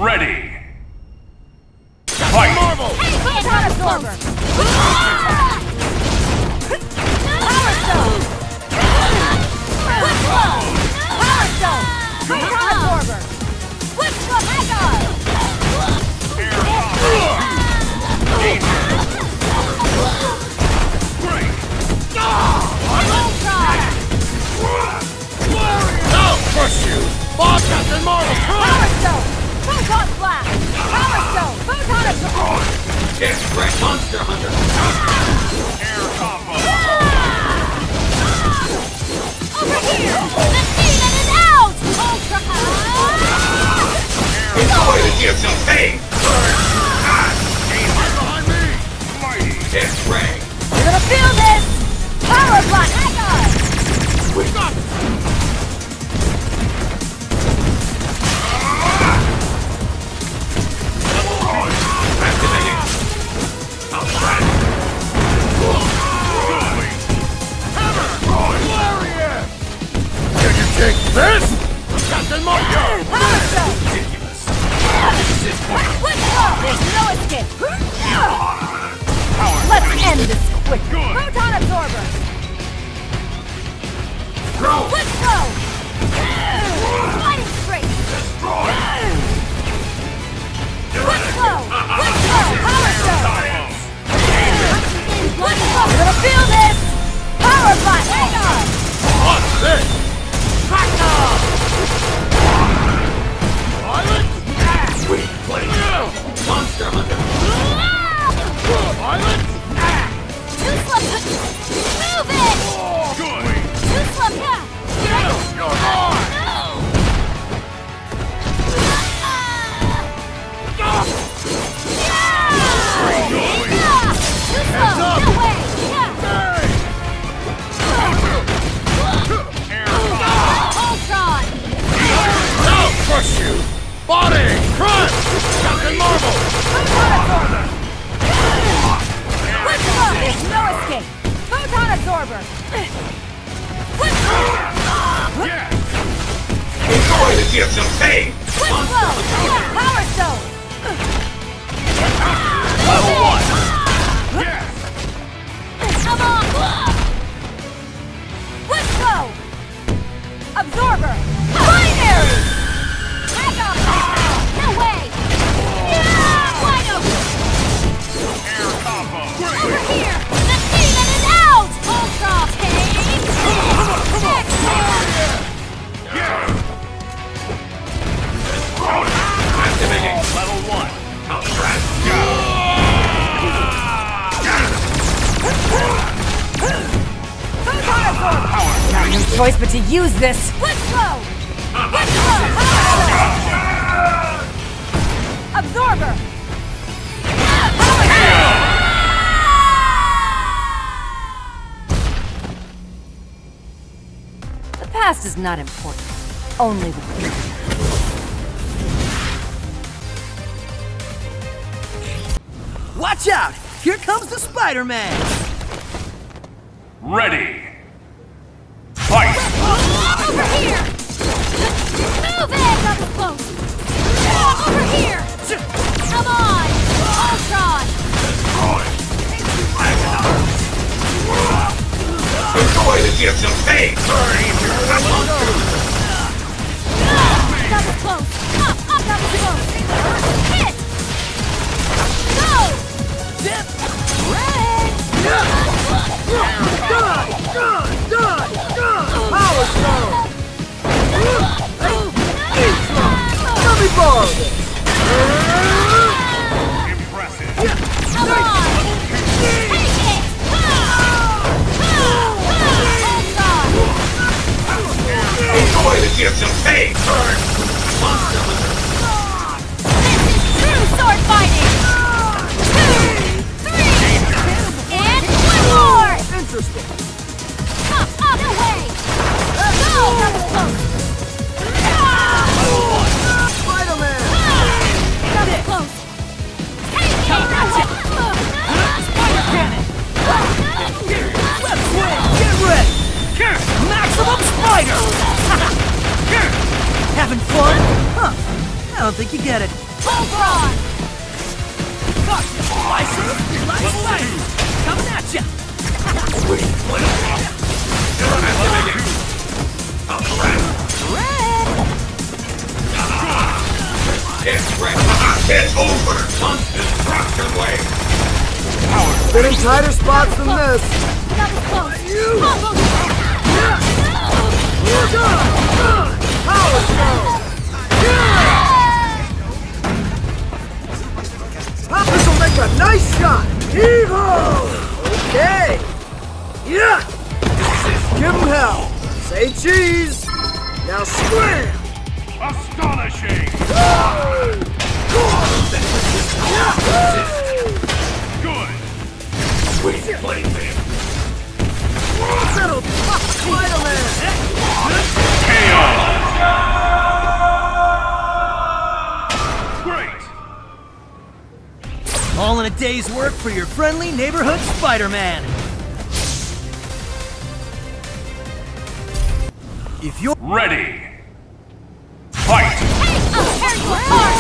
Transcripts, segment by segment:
Ready. Fight! Marvel! Hey, photon absorber! Power stone! Quick flow! Power stone! Photon absorber! Quick flow! Hagar! I'll crush you! Ball Captain Marvel! Power stone! Photon blast! Power stone! Photon absorber! Get wrecked, Monster Hunter! Air combo! Over here! The demon is out! Ultra! It's going to give some pain! Right behind me! Mighty! Get wrecked! You're gonna feel this! Power blast! Hagar! We got it! Activating! I'll try it! Hammer! Hilarious! Can you take this? Captain Marvel! Power stone! Ridiculous! Quick flow! There's no escape! Power! Let's end this quick! Good. Photon absorber! Throw! Quick flow! Fighting straight! Destroy! Quick flow! Quick flow! Power stone! Quick flow! You're gonna feel this! Power blast! Hang on! What's this? Violet! Sweet place! Monster Hunter! Violet! Too slow! Move it! Good! Too slow! Yeah! You're on! Too slow! No way! Yeah! Air combo! Ultron! I'll crush you! Body! Crunch! Captain Marvel! Quick flow! There's no escape! Photon absorber! Quick flow! Yes! It's going to give some pain! Quick flow! Power stone! Level 1! Yes! Come on! Quick flow! Absorber! Binary! Back up! No way! Yeah! Wide open! Air combo! Over here! The demon is out! Ultra! Take! Activating! Level 1! I'll try it! Photon absorber! Power! No choice but to use this! Quick flow! Quick flow! Absorber! The past is not important. Only the future. Watch out! Here comes the Spider-Man! Ready! Fight! Over here! Move it! That was close! Over here! Come on! Ultron! It's going to give some pain! That was close! Up! That was close! Hit! Go! Dip! Good! Power stone! Let me borrow this! Impressive! Come on! Take it! It's going to give some pain! Monster Hunter! This is true sword fighting! 2, 3, and one more! Interesting! Up, no way! Go! That was close! Spider-Man! That was close! Take it! Spider cannon! Left swing! Get ready! Maximum spider! Having fun? Huh. I don't think you get it. Voltron! Coming at ya! It's over! Destruction wave! Been in tighter spots than this. That was close! Power stone! This'll make a nice shot! Heave-ho! Okay! Yeah! Give him hell! Say cheese! Now scram! Astonishing! Good! Sweet plaything! Settle! Spider-Man! KO! Great! All in a day's work for your friendly neighborhood Spider-Man. If you're Ready! Fight! I'll tear you apart!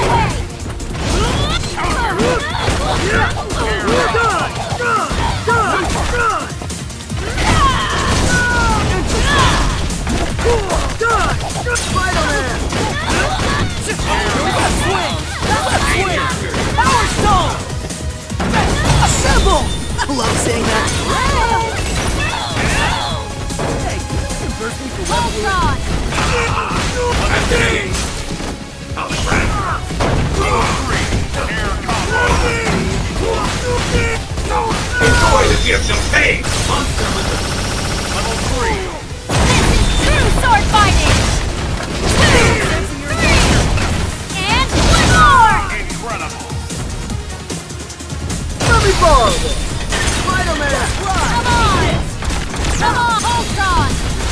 Spider-Man! Power Stone! Assemble! I love saying that. Hey, can you converse me for Voltron! Activating! Enjoy the gifts of pain! Level 3! True sword fighting! 2, 3, and one more! Incredible! Let me borrow this! Spider-Man! Come on! Come on, Voltron!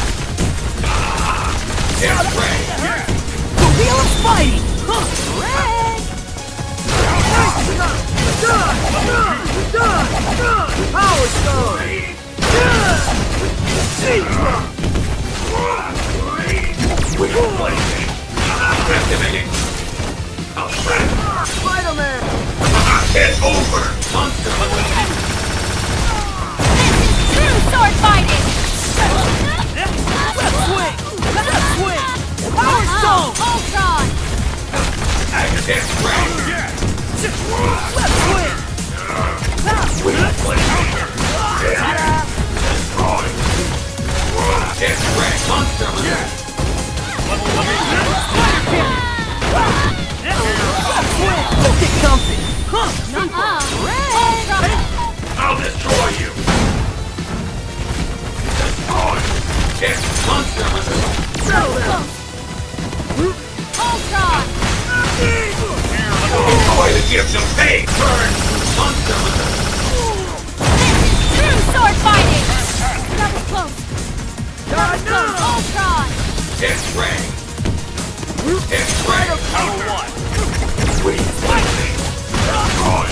Yes, Ray! the wheel of fighting! Power stone! Sweet plaything! Activating! Spider-Man! It's over! True sword fighting! Left swing! Left swing! Power Stone! Voltron! Yes, Ray! Left swing! Sweet plaything! Destroy! Yes, Ray! Left swing! Don't get comfy! Voltron! I'll destroy you! Destroy! Yes, Voltron! enjoy the gifts of pain! Burn! True sword fighting! That was close! Voltron! Yes, Ray! Yes, Ray! Level 1! Sweet plaything! Destroy!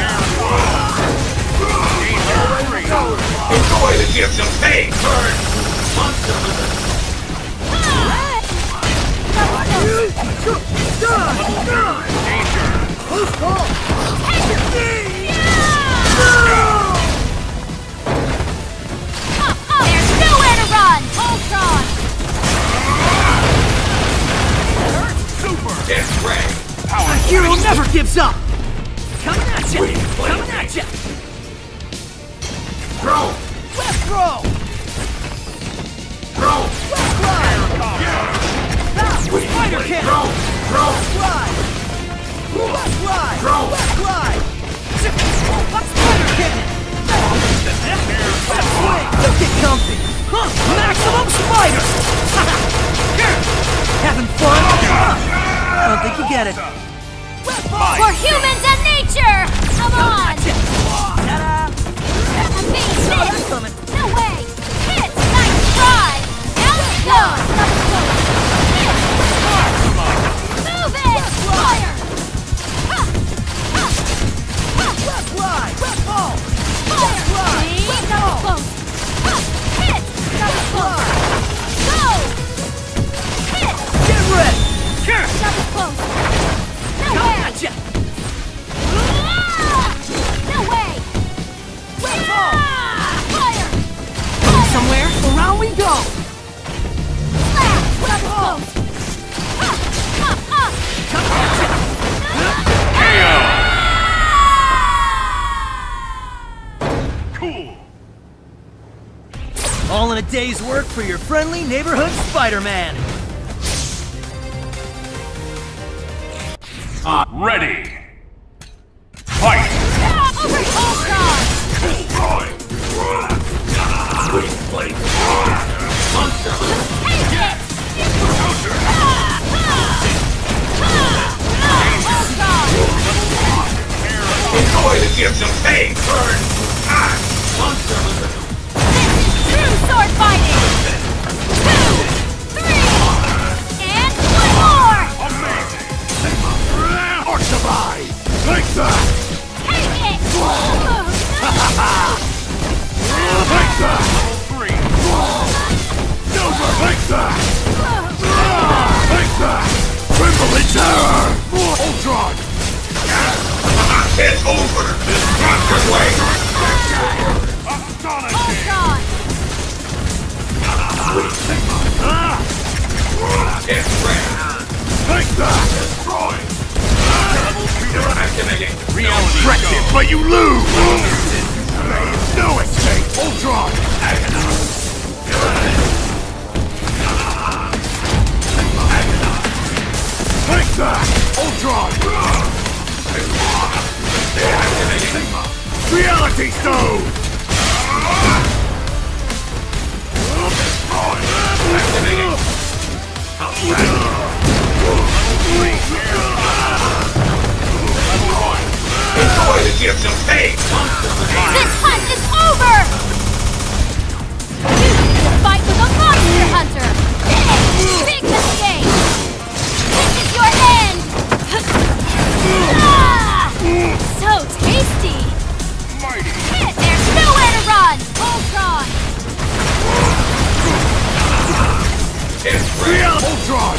Enjoy the gifts of pain! Burn! Who's called? There's nowhere to run! Voltron! Super! Yes, Ray! Power Hero never gives up! Coming at ya! Sweet Coming at ya! Throw! Left throw! Throw! Left ride! Sweet Spider play! kick! Throw! Throw! Left ride! Left ride! Throw! Left ride! Spider kick! Left swing! Don't get comfy! Maximum spider! Having fun? I don't think you get it. For humans and nature! Come on! Ta-da! I'm being It's missed! coming. No way! Hit! Nice try! Now let's go! Hit! Move it! Fire! Ha! Ha! Ha! Left ride! Left ball! Fire! That was close! Ha! Hit! That was close! Go! Hit! Get ready! That was close! No way! day's work for your friendly neighborhood Spider-Man. Ready. Fight. Enjoy the gifts of fame. Burn. True sword fighting! 2, 3, and one more! Amazing. Archivai. Take that. Take it! Take that. Level 3. Silver. Take that. Take that. Trembling terror. Ultron. It's over. Distraction way. Astonishing. Ultron! It's red. Take that. Destroy. Activating. Reality Corrective, show. but you lose. No escape. Ultron. Take that. Ultron. Reality stone. Enjoy the gifts of fate. This hunt is over! You need to fight with a monster hunter! Big mistake! This is your end! Ah! So tasty! Mighty. There's nowhere to run! Ultron! It's real. Ultron.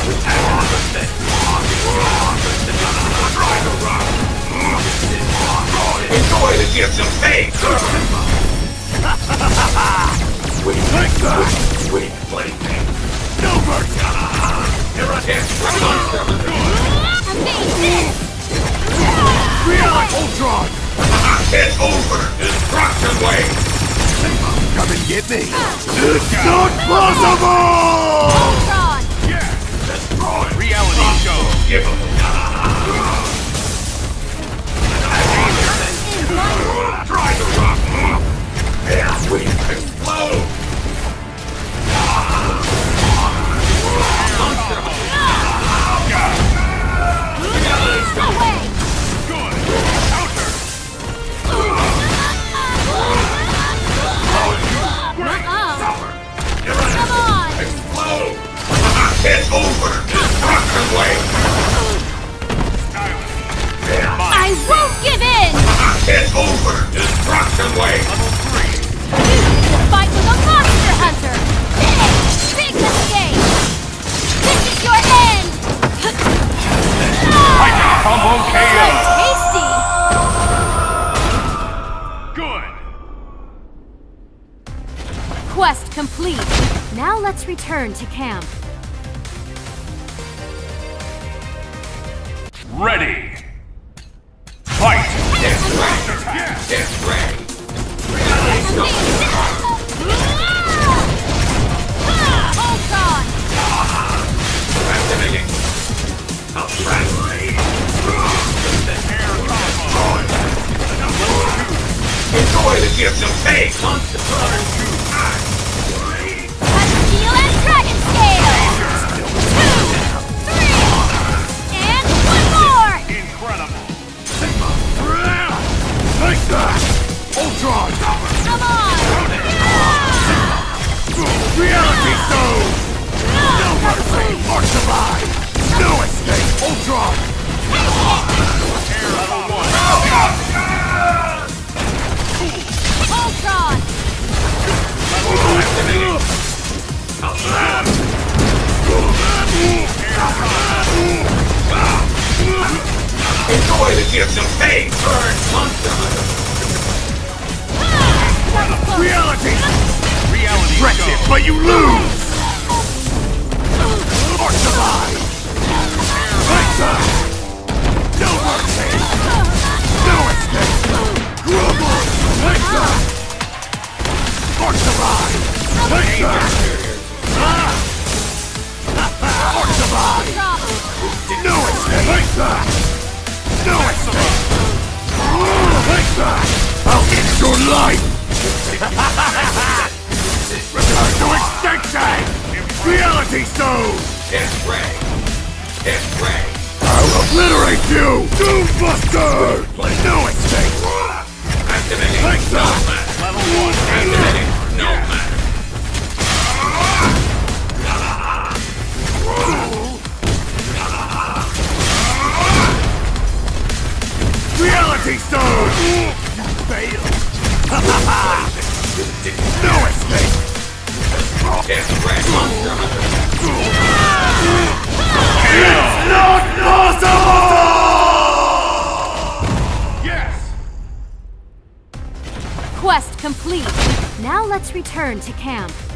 Enjoy the gifts of fate. Take that. Sweet plaything. No mercy. You're a hit. Amazing! Real Ultron. It's over. Destruction wave. Come and get me. It's not possible. Ultron! Yeah. Destroy. Reality show. Give him. Try to rock. Yeah, we explode. Away! Good. Counter. Come on! Explode. It's over. Destruction wave. Stylish. I won't give in! It's over. Destruction wave. Level 3. You need to fight with a monster hunter! Big mistake! This is your end! Combo So KO. tasty! Good. Quest complete. Now let's return to camp. Ready. Fight. It's ready. It's ready. Ultron! Activating. Enjoy the gifts of fate. Steel and Dragon Scale! 2, 3, and one more! Incredible. Take that! Ultron! Come on! Reality stone! No mercy! Archivai! No escape! Ultron! Level 1. Ultron! Activating! Enjoy the gifts of fate! Burn monster! Reality! Reality Impressive, show. but you lose! Archivai! Take that! No mercy! No escape! Take that! Archivai! Take No escape! Take that! No escape! Take that! I'll end your life! Return to extinction! Reality stone! Hit Ray! Hit Ray! I'll obliterate you! Doombuster! No escape! Activating! Take that! Level 1. Activating! No matter! Reality stone! You failed! No escape! It's Monster Hunter! It's not possible! Yes! Quest complete. Now let's return to camp.